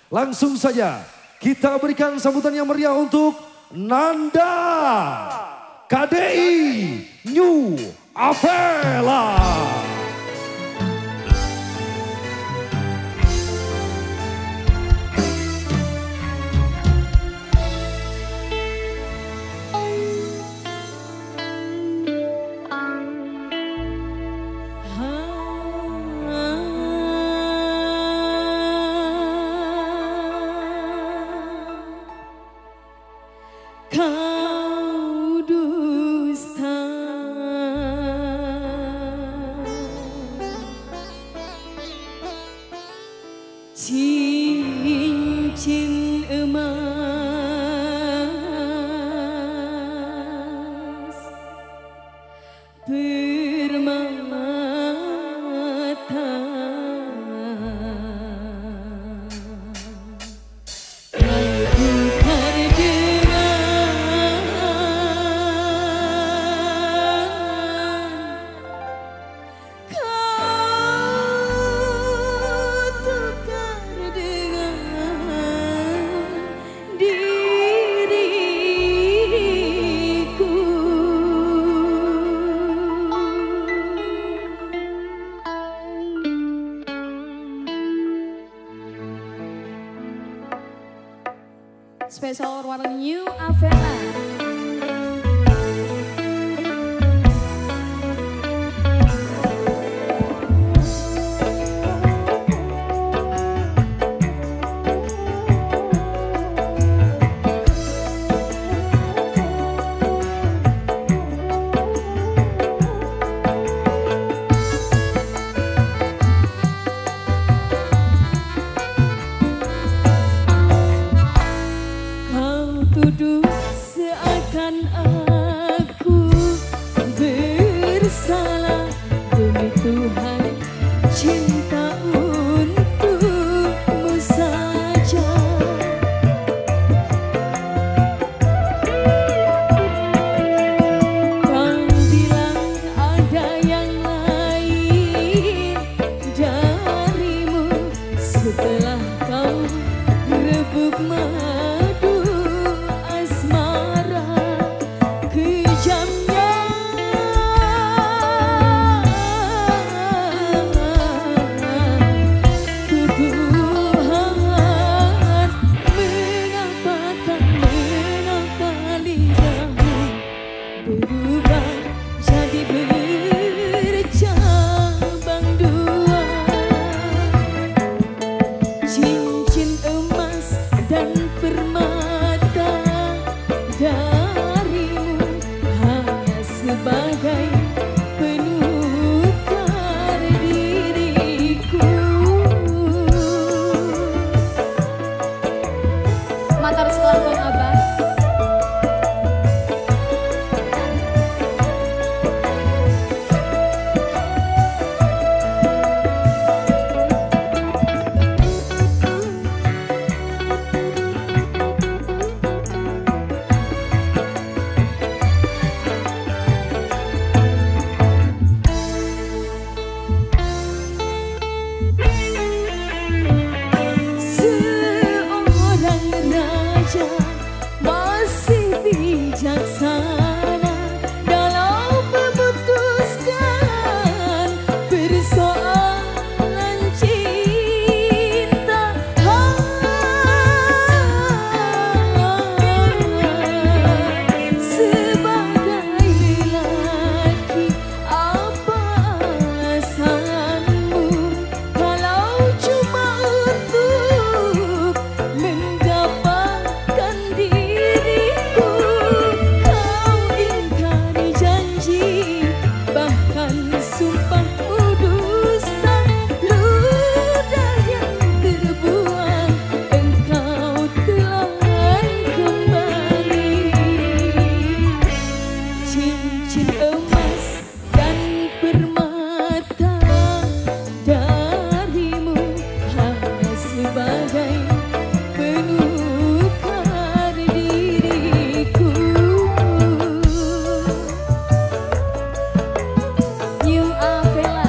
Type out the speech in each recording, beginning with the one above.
Langsung saja kita berikan sambutan yang meriah untuk Nanda KDI New Avela. Kau dusta, cincin emas permata, Special warna New Avela. Tuduh seakan aku bersalah, demi Tuhan cinta untukmu saja. Kau bilang ada yang lain darimu setelah kau rebuk madu asmara kejamnya. Tuduhan mengapa lidahmu berubah jadi bercabang dua. Cincin emas dan permata darimu hanya sebagai penukar diriku. Matar setelah Bang Abah. Masih bijaksana dalam memutuskan persoalan cinta. Sebagai lelaki, apa alasanmu kalau cuma untuk mendapatkan diriku? Kau ingkari janji, bahkan sumpahmu dusta. Ludah yang terbuang engkau telan kembali. Cincin emas dan permata darimu hanya sebagai penukar diriku. New Avela.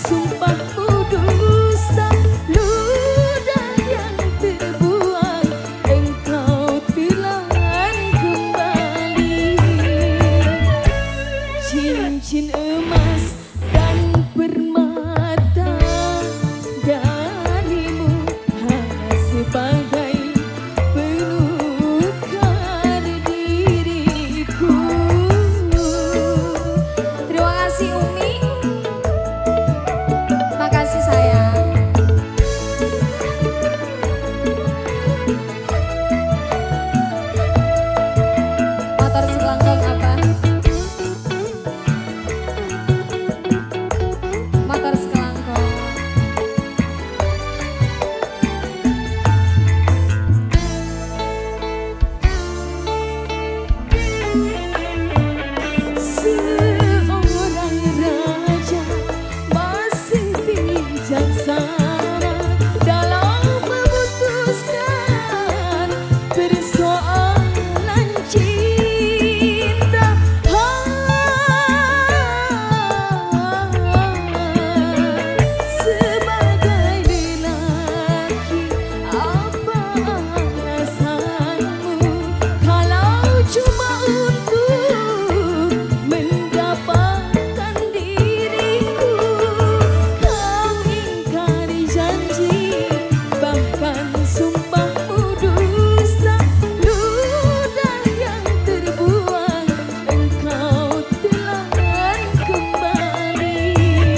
sumpahmu dusta, ludah yang terbuang, engkau telan kembali. Cincin emas dan permata darimu hanya sebagai penukar diriku. Terima kasih Umi, makasih sayang. Motor selangkong apa? Motor selangkong. Seorang raja masih bijaksana dalam memutuskan persoalan cinta. Sebagai lelaki, apa alasanmu kalau cuma untuk mendapatkan diriku? Kau ingkari janji, bahkan sumpahmu dusta, ludah yang terbuang, engkau telan kembali.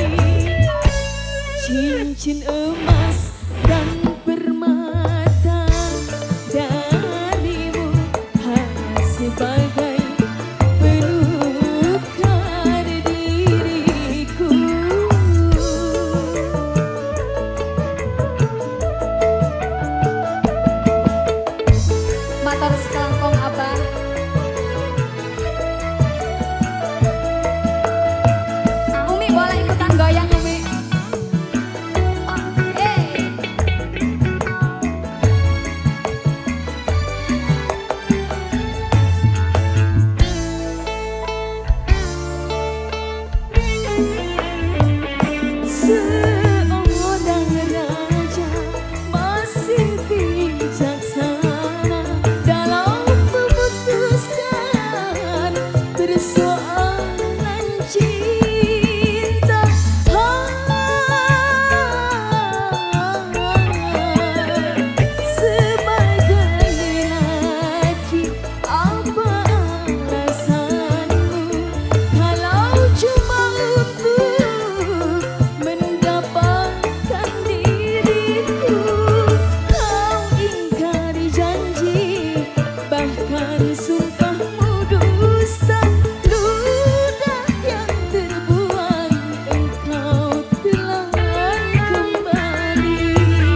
Cincin emas dan permata darimu hanya sebagai penukar diriku. Motor selangkong apa? Umi boleh ikutan goyang Umi. Seorang raja masih bijaksana dalam memutuskan persoalan cinta. Sebagai lelaki, apa alasanmu kalau cuma untuk mendapatkan diriku? Kau ingkari janji, bahkan sumpahmu dusta, ludah yang terbuang, engkau telan kembali.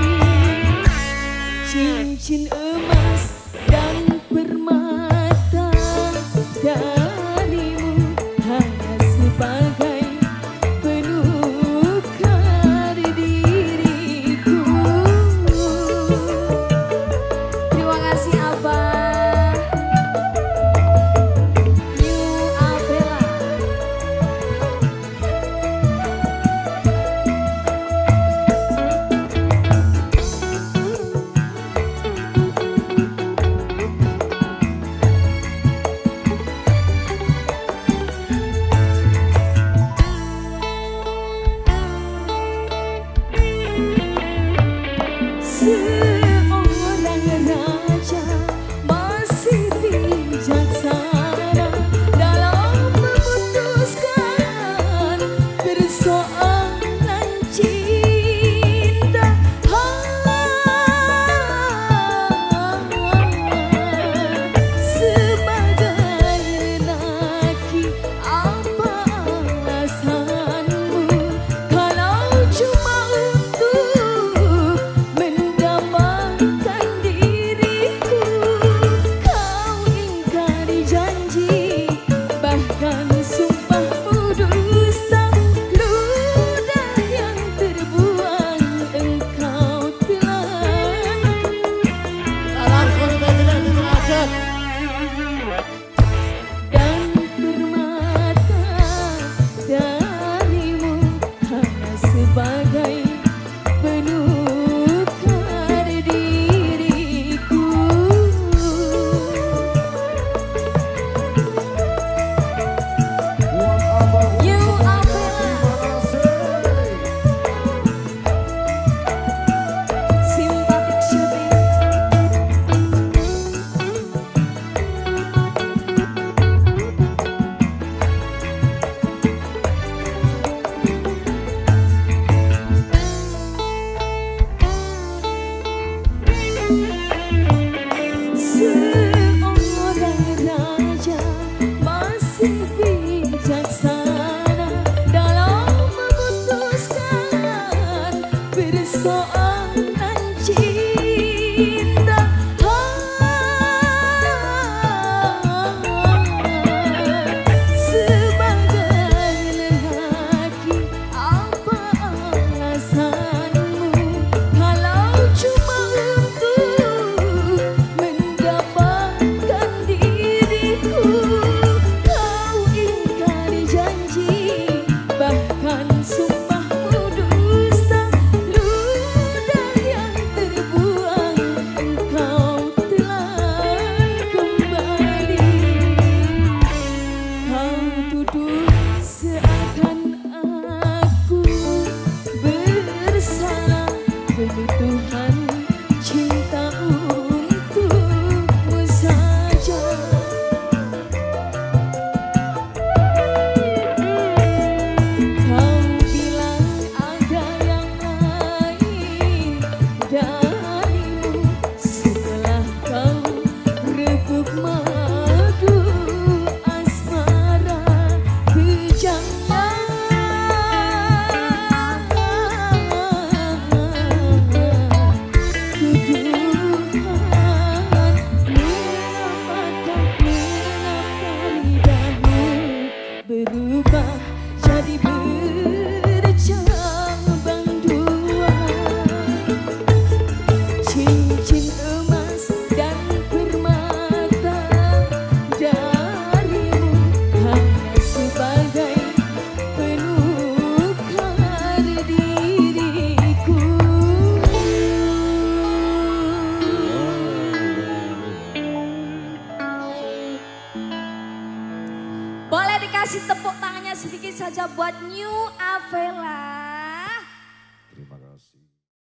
Cincin emas dan permata darimu hanya sebagai penukar diriku. Terima kasih Abah. New Avela. Seorang raja masih bijaksana dalam memutuskan persoalan cinta. Sebagai lelaki, apa alasanmu kalau cuma untuk mendapatkan sebagai penukar diriku. You simpatik syuting. Seorang raja masih bijaksana dalam memutuskan persoalan cinta. Sebagai lelaki, apa alasanmu kalau cuma untuk mendapatkan diriku? Kau ingkari janji, bahkan sumpahmu dusta. Ludah yang terbuang engkau telan kembali. Kau tuduh seakan aku bersalah demi Tuhan, cinta untukmu saja. Kau bilang ada yang lain darimu setelah kau rebut madu asmara. Kejamnya tuduhan mengapa lidahmu berubah jadi bercabang dua. Cincin emas dan permata darimu hanya sebagai penukar diriku. Boleh dikasih tepuk tangannya sedikit saja buat New Avela.